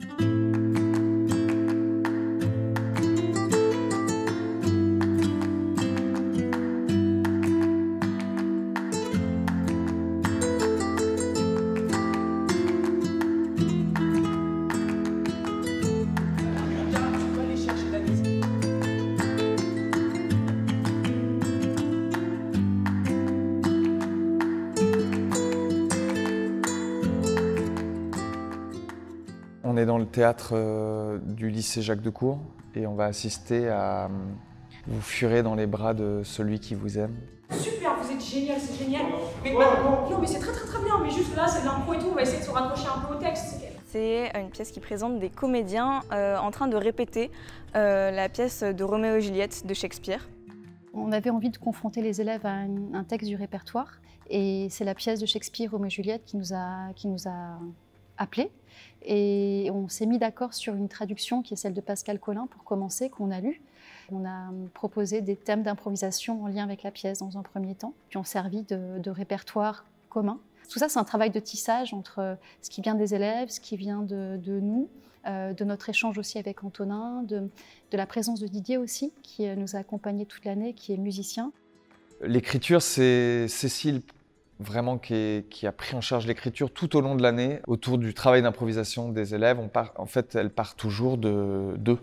On est dans le théâtre du lycée Jacques Decour et on va assister à Vous fuirez dans les bras de celui qui vous aime. Super, vous êtes génial, c'est génial. Mais non, mais c'est très bien, mais juste là, c'est de l'impro et tout, on va essayer de se raccrocher un peu au texte. C'est une pièce qui présente des comédiens en train de répéter la pièce de Roméo et Juliette de Shakespeare. On avait envie de confronter les élèves à un texte du répertoire et c'est la pièce de Shakespeare, Roméo et Juliette, qui nous a appelés. Et on s'est mis d'accord sur une traduction qui est celle de Pascal Colin pour commencer, qu'on a lue. On a proposé des thèmes d'improvisation en lien avec la pièce dans un premier temps, qui ont servi de répertoire commun. Tout ça, c'est un travail de tissage entre ce qui vient des élèves, ce qui vient de nous, de notre échange aussi avec Antonin, de la présence de Didier aussi, qui nous a accompagnés toute l'année, qui est musicien. L'écriture, c'est Cécile vraiment qui a pris en charge l'écriture tout au long de l'année. Autour du travail d'improvisation des élèves, en fait, elle part toujours d'eux.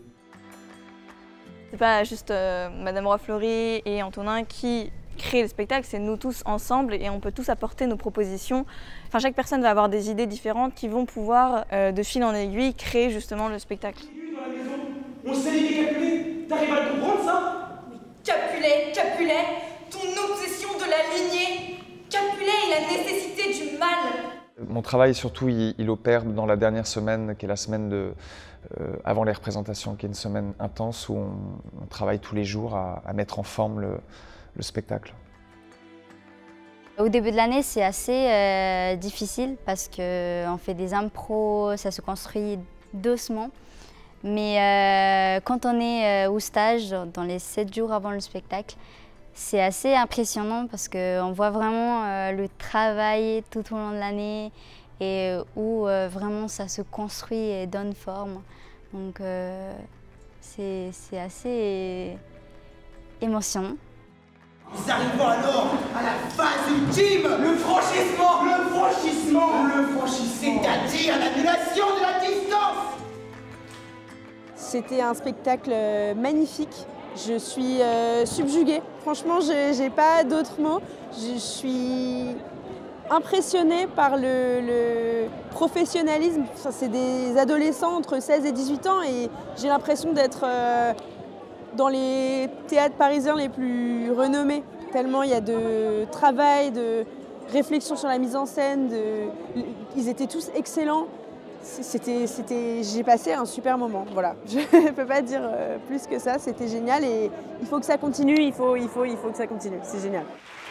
C'est pas juste Madame Roy-Fleury et Antonin qui créent le spectacle, c'est nous tous ensemble et on peut tous apporter nos propositions. Enfin, chaque personne va avoir des idées différentes qui vont pouvoir, de fil en aiguille, créer justement le spectacle. Dans la maison, on sait lire et Capulet, t'arrives à le comprendre ça? Mais Capulet, ton obsession de la lignée, Capulet et la nécessité du mal. Mon travail, surtout, il opère dans la dernière semaine, qui est la semaine avant les représentations, qui est une semaine intense où on travaille tous les jours à mettre en forme le spectacle. Au début de l'année, c'est assez difficile parce qu'on fait des impros, ça se construit doucement. Mais quand on est au stage, dans les 7 jours avant le spectacle, c'est assez impressionnant parce qu'on voit vraiment le travail tout au long de l'année et où vraiment ça se construit et donne forme. Donc c'est assez émotionnant. Nous arrivons alors à la phase ultime, le franchissement, c'est-à-dire l'annulation de la distance. C'était un spectacle magnifique. Je suis subjuguée. Franchement, j'ai pas d'autres mots. Je suis impressionnée par le professionnalisme. Enfin, c'est des adolescents entre 16 et 18 ans et j'ai l'impression d'être dans les théâtres parisiens les plus renommés. Tellement il y a de travail, de réflexion sur la mise en scène. Ils étaient tous excellents. J'ai passé un super moment, voilà. Je ne peux pas dire plus que ça, c'était génial et il faut que ça continue, il faut que ça continue, c'est génial.